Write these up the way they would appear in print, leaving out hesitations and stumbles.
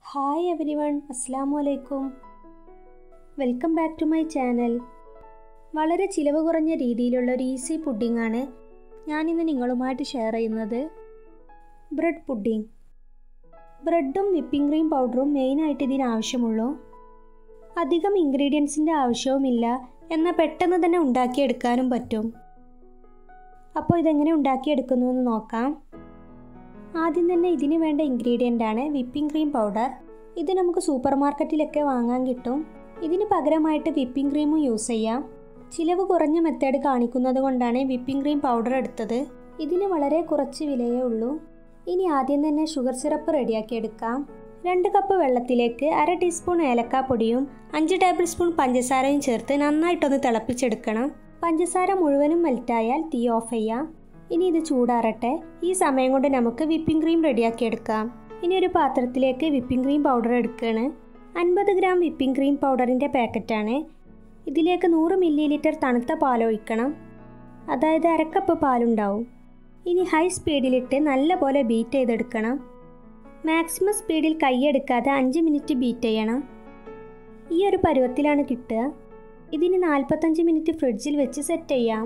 Hi everyone, അസ്സലാമു അലൈക്കും. Welcome back to my channel. വളരെ ചിലവ് കുറഞ്ഞ രീതിയിലുള്ള ഒരു ഈസി പുഡിംഗാണ് ഞാനിന്ന് നിങ്ങളുമായിട്ട് ഷെയർ ചെയ്യുന്നത്. Bread pudding. ബ്രെഡും വിപ്പിംഗ് ക്രീം പൗഡറും മെയിനായിട്ട് ഇതിനാവശ്യമുള്ളൂ. അധികം ഇൻഗ്രീഡിയൻസിൻ്റെ ആവശ്യവുമില്ല, എന്നാൽ പെട്ടെന്ന് തന്നെ ഉണ്ടാക്കിയെടുക്കാനും പറ്റും. അപ്പോൾ ഇതെങ്ങനെ ഉണ്ടാക്കിയെടുക്കുന്നുവെന്ന് നോക്കാം. ആദ്യം തന്നെ ഇതിന് വേണ്ട ഇൻഗ്രീഡിയൻ്റാണ് വിപ്പിംഗ് ക്രീം പൗഡർ. ഇത് നമുക്ക് സൂപ്പർ മാർക്കറ്റിലൊക്കെ വാങ്ങാൻ കിട്ടും. ഇതിന് പകരമായിട്ട് വിപ്പിംഗ് ക്രീമും യൂസ് ചെയ്യാം. ചിലവ് കുറഞ്ഞ മെത്തേഡ് കാണിക്കുന്നത് കൊണ്ടാണ് വിപ്പിംഗ് ക്രീം പൗഡർ എടുത്തത്. ഇതിന് വളരെ കുറച്ച് വിലയേ ഉള്ളൂ. ഇനി ആദ്യം തന്നെ ഷുഗർ സിറപ്പ് റെഡിയാക്കി എടുക്കാം. 2 കപ്പ് വെള്ളത്തിലേക്ക് 1/2 ടീസ്പൂൺ ഏലക്കാപ്പൊടിയും 5 ടേബിൾ സ്പൂൺ പഞ്ചസാരയും ചേർത്ത് നന്നായിട്ടൊന്ന് തിളപ്പിച്ചെടുക്കണം. പഞ്ചസാര മുഴുവനും മെൽറ്റായാൽ തീ ഓഫ് ചെയ്യാം. ഇനി ഇത് ചൂടാറട്ടെ. ഈ സമയം കൊണ്ട് നമുക്ക് വിപ്പിംഗ് ക്രീം റെഡിയാക്കിയെടുക്കാം. ഇനി ഒരു പാത്രത്തിലേക്ക് വിപ്പിംഗ് ക്രീം പൗഡർ എടുക്കുകയാണ്. 50 ഗ്രാം വിപ്പിംഗ് ക്രീം പൗഡറിൻ്റെ പാക്കറ്റാണ്. ഇതിലേക്ക് 100 മില്ലി തണുത്ത പാലൊഴിക്കണം. അതായത് 1/2 കപ്പ് പാലുണ്ടാവും. ഇനി ഹൈ സ്പീഡിലിട്ട് നല്ലപോലെ ബീറ്റ് ചെയ്തെടുക്കണം. മാക്സിമം സ്പീഡിൽ കൈയെടുക്കാതെ 5 മിനിറ്റ് ബീറ്റ് ചെയ്യണം. ഈ ഒരു പരുവത്തിലാണ് കിട്ടുക. ഇതിന് 45 മിനിറ്റ് ഫ്രിഡ്ജിൽ വെച്ച് സെറ്റ് ചെയ്യാം.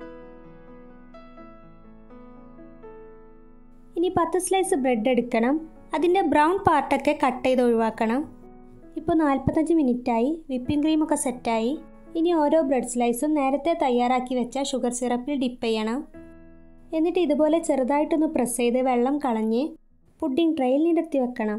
ഇനി 10 സ്ലൈസ് ബ്രെഡ് എടുക്കണം. അതിൻ്റെ ബ്രൗൺ പാർട്ടൊക്കെ കട്ട് ചെയ്ത് ഒഴിവാക്കണം. ഇപ്പോൾ 45 മിനിറ്റായി. വിപ്പിംഗ് ക്രീമൊക്കെ സെറ്റായി. ഇനി ഓരോ ബ്രെഡ് സ്ലൈസും നേരത്തെ തയ്യാറാക്കി വെച്ച ഷുഗർ സിറപ്പിൽ ഡിപ്പ് ചെയ്യണം. എന്നിട്ട് ഇതുപോലെ ചെറുതായിട്ടൊന്ന് പ്രസ് ചെയ്ത് വെള്ളം കളഞ്ഞ് പുഡിംഗ് ട്രേയിൽ നിരത്തി വെക്കണം.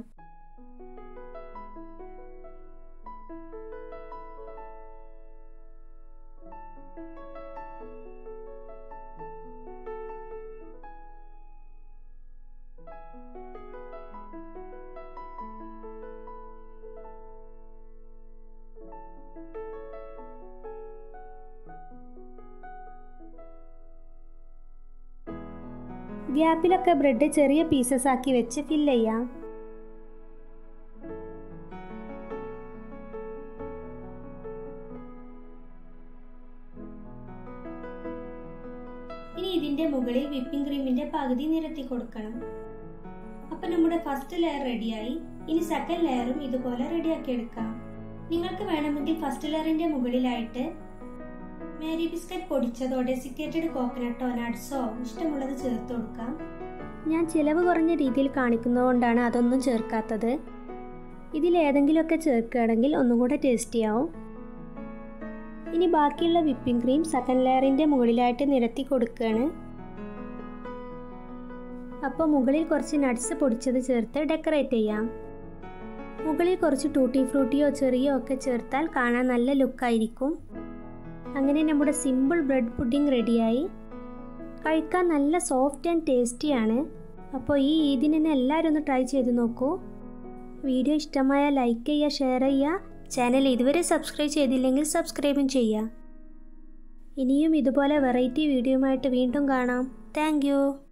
ഗ്യാപ്പിലൊക്കെ ബ്രെഡ് ചെറിയ പീസസ് ആക്കി വെച്ച് ഫില്ല് ചെയ്യാം. ഇനി ഇതിൻ്റെ മുകളിൽ വിപ്പിംഗ് ക്രീമിൻ്റെ പകുതി നിരത്തി കൊടുക്കണം. അപ്പം നമ്മുടെ ഫസ്റ്റ് ലെയർ റെഡിയായി. ഇനി സെക്കൻഡ് ലെയറും ഇതുപോലെ റെഡിയാക്കി എടുക്കാം. നിങ്ങൾക്ക് വേണമെങ്കിൽ ഫസ്റ്റ് ലെയറിൻ്റെ മുകളിലായിട്ട് മേരി ബിസ്ക്കറ്റ് പൊടിച്ചതോ ഡെസിക്കേറ്റഡ് കോക്കനട്ടോ നട്ട്സോ ഇഷ്ടമുള്ളത് ചേർത്ത് കൊടുക്കാം. ഞാൻ ചിലവ് കുറഞ്ഞ രീതിയിൽ കാണിക്കുന്നതുകൊണ്ടാണ് അതൊന്നും ചേർക്കാത്തത്. ഇതിലേതെങ്കിലുമൊക്കെ ചേർക്കുകയാണെങ്കിൽ ഒന്നും കൂടെ ടേസ്റ്റിയാവും. ഇനി ബാക്കിയുള്ള വിപ്പിംഗ് ക്രീം സെക്കൻഡ് ലെയറിൻ്റെ മുകളിലായിട്ട് നിരത്തി കൊടുക്കുകയാണ്. അപ്പോൾ മുകളിൽ കുറച്ച് നട്ട്സ് പൊടിച്ചത് ചേർത്ത് ഡെക്കറേറ്റ് ചെയ്യാം. മുകളിൽ കുറച്ച് ടൂട്ടി ഫ്രൂട്ടിയോ ചെറിയോ ഒക്കെ ചേർത്താൽ കാണാൻ നല്ല ലുക്കായിരിക്കും. അങ്ങനെ നമ്മുടെ സിമ്പിൾ ബ്രെഡ് പുഡിംഗ് റെഡിയായി. കഴിക്കാൻ നല്ല സോഫ്റ്റ് ആൻഡ് ടേസ്റ്റിയാണ്. അപ്പോൾ ഈ ഈദിന് തന്നെ എല്ലാവരും ഒന്ന് ട്രൈ ചെയ്ത് നോക്കൂ. വീഡിയോ ഇഷ്ടമായാൽ ലൈക്ക് ചെയ്യുക, ഷെയർ ചെയ്യുക. ചാനൽ ഇതുവരെ സബ്സ്ക്രൈബ് ചെയ്തില്ലെങ്കിൽ സബ്സ്ക്രൈബും ചെയ്യുക. ഇനിയും ഇതുപോലെ വെറൈറ്റി വീഡിയോയുമായിട്ട് വീണ്ടും കാണാം. Thank U.